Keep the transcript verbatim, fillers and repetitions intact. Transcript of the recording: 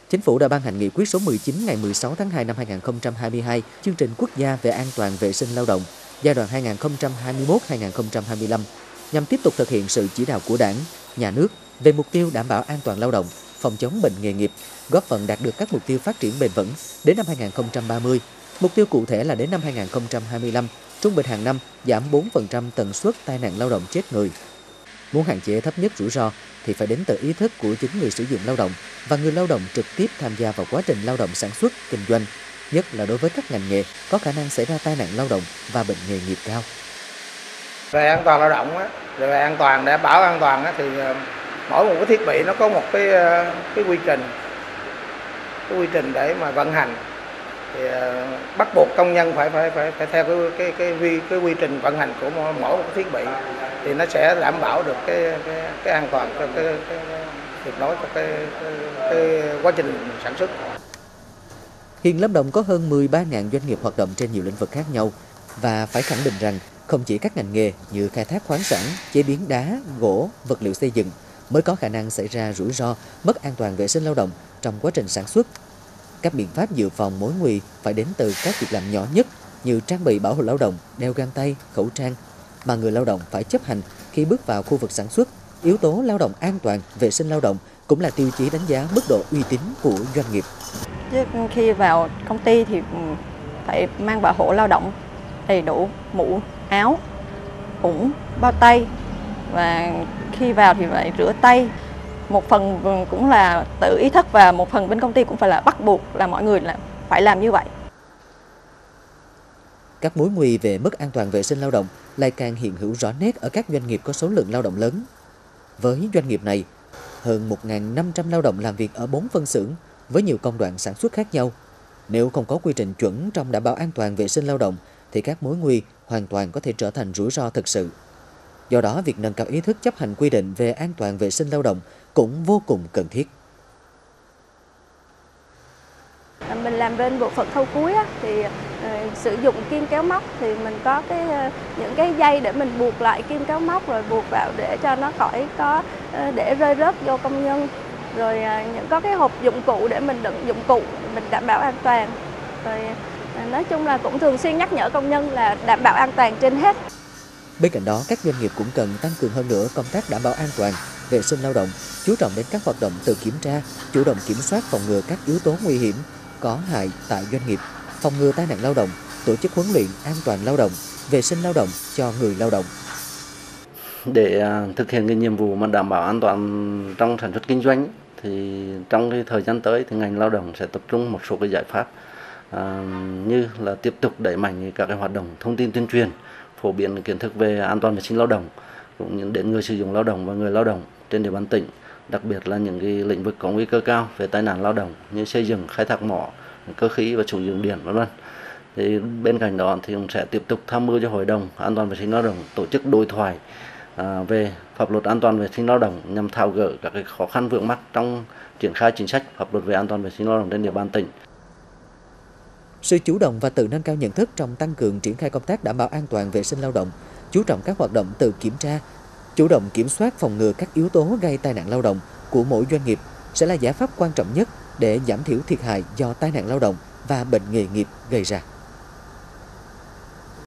Chính phủ đã ban hành nghị quyết số mười chín ngày mười sáu tháng hai năm hai nghìn không trăm hai mươi hai, chương trình quốc gia về an toàn vệ sinh lao động giai đoạn hai nghìn không trăm hai mươi mốt đến hai nghìn không trăm hai mươi lăm nhằm tiếp tục thực hiện sự chỉ đạo của Đảng, Nhà nước về mục tiêu đảm bảo an toàn lao động, phòng chống bệnh nghề nghiệp, góp phần đạt được các mục tiêu phát triển bền vững đến năm hai nghìn không trăm ba mươi. Mục tiêu cụ thể là đến năm hai nghìn không trăm hai mươi lăm, trung bình hàng năm giảm bốn phần trăm tần suất tai nạn lao động chết người. Muốn hạn chế thấp nhất rủi ro thì phải đến từ ý thức của chính người sử dụng lao động và người lao động trực tiếp tham gia vào quá trình lao động sản xuất, kinh doanh, nhất là đối với các ngành nghề có khả năng xảy ra tai nạn lao động và bệnh nghề nghiệp cao. Về an toàn lao động, về an toàn, để đảm bảo an toàn thì mỗi một cái thiết bị nó có một cái cái quy trình, cái quy trình để mà vận hành. Thì bắt buộc công nhân phải phải phải, phải theo cái cái cái cái, cái quy trình vận hành của mỗi một cái thiết bị thì nó sẽ đảm bảo được cái cái, cái an toàn cho cái, cái, cái tuyệt đối cho cái, cái, cái quá trình sản xuất. Hiện Lâm Đồng có hơn mười ba nghìn doanh nghiệp hoạt động trên nhiều lĩnh vực khác nhau và phải khẳng định rằng không chỉ các ngành nghề như khai thác khoáng sản, chế biến đá, gỗ, vật liệu xây dựng mới có khả năng xảy ra rủi ro, mất an toàn vệ sinh lao động trong quá trình sản xuất. Các biện pháp dự phòng mối nguy phải đến từ các việc làm nhỏ nhất như trang bị bảo hộ lao động, đeo găng tay, khẩu trang mà người lao động phải chấp hành khi bước vào khu vực sản xuất. Yếu tố lao động an toàn, vệ sinh lao động cũng là tiêu chí đánh giá mức độ uy tín của doanh nghiệp. Khi vào công ty thì phải mang bảo hộ lao động đầy đủ, mũ, áo, ủng, bao tay, và khi vào thì phải rửa tay. Một phần cũng là tự ý thức và một phần bên công ty cũng phải là bắt buộc là mọi người là phải làm như vậy. Các mối nguy về mất an toàn vệ sinh lao động lại càng hiện hữu rõ nét ở các doanh nghiệp có số lượng lao động lớn. Với doanh nghiệp này, hơn một nghìn năm trăm lao động làm việc ở bốn phân xưởng với nhiều công đoạn sản xuất khác nhau. Nếu không có quy trình chuẩn trong đảm bảo an toàn vệ sinh lao động thì các mối nguy hoàn toàn có thể trở thành rủi ro thực sự. Do đó, việc nâng cao ý thức chấp hành quy định về an toàn vệ sinh lao động cũng vô cùng cần thiết. Mình làm bên bộ phận khâu cuối á, thì uh, sử dụng kim kéo móc thì mình có cái uh, những cái dây để mình buộc lại kim kéo móc rồi buộc vào để cho nó khỏi có uh, để rơi rớt vô công nhân. Rồi uh, những có cái hộp dụng cụ để mình đựng dụng cụ mình đảm bảo an toàn. Rồi uh, nói chung là cũng thường xuyên nhắc nhở công nhân là đảm bảo an toàn trên hết. Bên cạnh đó, các doanh nghiệp cũng cần tăng cường hơn nữa công tác đảm bảo an toàn, vệ sinh lao động, chú trọng đến các hoạt động tự kiểm tra, chủ động kiểm soát phòng ngừa các yếu tố nguy hiểm, có hại tại doanh nghiệp, phòng ngừa tai nạn lao động, tổ chức huấn luyện an toàn lao động, vệ sinh lao động cho người lao động. Để thực hiện cái nhiệm vụ mà đảm bảo an toàn trong sản xuất kinh doanh thì trong cái thời gian tới thì ngành lao động sẽ tập trung một số cái giải pháp à, như là tiếp tục đẩy mạnh các cái hoạt động thông tin tuyên truyền, phổ biến kiến thức về an toàn vệ sinh lao động cũng như đến người sử dụng lao động và người lao động trên địa bàn tỉnh, đặc biệt là những cái lĩnh vực có nguy cơ cao về tai nạn lao động như xây dựng, khai thác mỏ, cơ khí và sử dụng điện, vân vân. Thì bên cạnh đó thì cũng sẽ tiếp tục tham mưu cho Hội đồng An toàn vệ sinh lao động tổ chức đối thoại à, về pháp luật an toàn vệ sinh lao động nhằm tháo gỡ các cái khó khăn vướng mắc trong triển khai chính sách pháp luật về an toàn vệ sinh lao động trên địa bàn tỉnh. Sự chủ động và tự nâng cao nhận thức trong tăng cường triển khai công tác đảm bảo an toàn vệ sinh lao động, chú trọng các hoạt động tự kiểm tra, chủ động kiểm soát phòng ngừa các yếu tố gây tai nạn lao động của mỗi doanh nghiệp sẽ là giải pháp quan trọng nhất để giảm thiểu thiệt hại do tai nạn lao động và bệnh nghề nghiệp gây ra.